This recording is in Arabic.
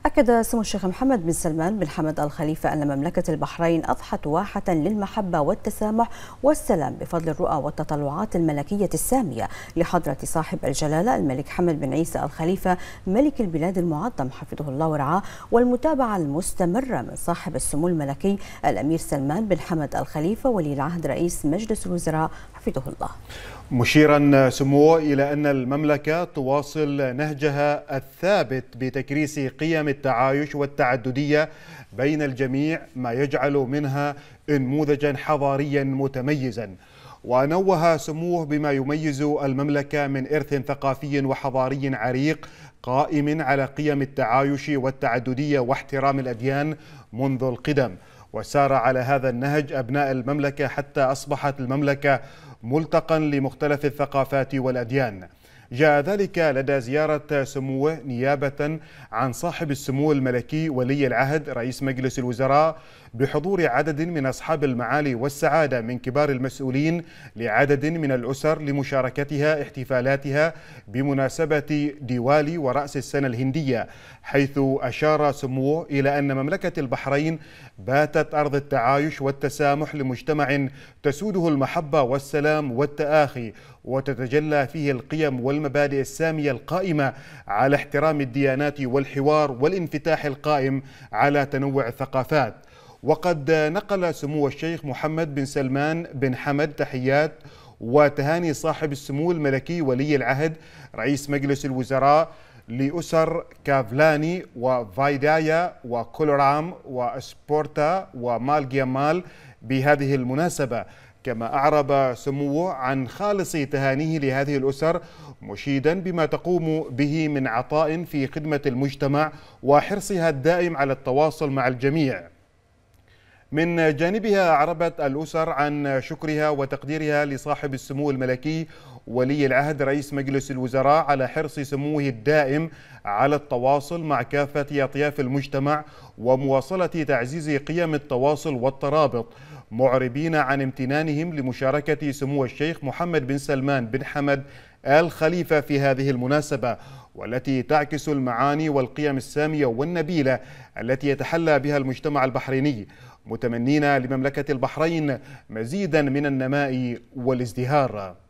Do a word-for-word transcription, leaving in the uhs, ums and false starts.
أكد سمو الشيخ محمد بن سلمان بن حمد آل خليفة أن مملكة البحرين أضحت واحة للمحبة والتسامح والسلام بفضل الرؤى والتطلعات الملكية السامية لحضرة صاحب الجلالة الملك حمد بن عيسى آل خليفة ملك البلاد المعظم حفظه الله ورعاه، والمتابعة المستمرة من صاحب السمو الملكي الأمير سلمان بن حمد آل خليفة ولي العهد رئيس مجلس الوزراء حفظه الله. مشيرا سموه إلى أن المملكة تواصل نهجها الثابت بتكريس قيم التعايش والتعددية بين الجميع، ما يجعل منها نموذجا حضاريا متميزا. ونوه سموه بما يميز المملكة من إرث ثقافي وحضاري عريق قائم على قيم التعايش والتعددية واحترام الأديان منذ القدم، وسار على هذا النهج أبناء المملكة حتى أصبحت المملكة ملتقا لمختلف الثقافات والأديان. جاء ذلك لدى زيارة سموه نيابة عن صاحب السمو الملكي ولي العهد رئيس مجلس الوزراء بحضور عدد من أصحاب المعالي والسعادة من كبار المسؤولين لعدد من الأسر لمشاركتها احتفالاتها بمناسبة ديوالي ورأس السنة الهندية، حيث أشار سموه إلى أن مملكة البحرين باتت أرض التعايش والتسامح لمجتمع تسوده المحبة والسلام والتآخي، وتتجلى فيه القيم والمبادئ السامية القائمة على احترام الديانات والحوار والانفتاح القائم على تنوع الثقافات. وقد نقل سمو الشيخ محمد بن سلمان بن حمد تحيات وتهاني صاحب السمو الملكي ولي العهد رئيس مجلس الوزراء لأسر كافلاني وفايدايا وكولورام وسبورتا ومالجيامال بهذه المناسبة، كما أعرب سموه عن خالص تهانيه لهذه الأسر، مشيدا بما تقوم به من عطاء في خدمة المجتمع وحرصها الدائم على التواصل مع الجميع. من جانبها أعربت الأسر عن شكرها وتقديرها لصاحب السمو الملكي ولي العهد رئيس مجلس الوزراء على حرص سموه الدائم على التواصل مع كافة أطياف المجتمع ومواصلة تعزيز قيم التواصل والترابط، معربين عن امتنانهم لمشاركة سمو الشيخ محمد بن سلمان بن حمد آل خليفة في هذه المناسبة، والتي تعكس المعاني والقيم السامية والنبيلة التي يتحلى بها المجتمع البحريني، متمنين لمملكة البحرين مزيدا من النماء والازدهار.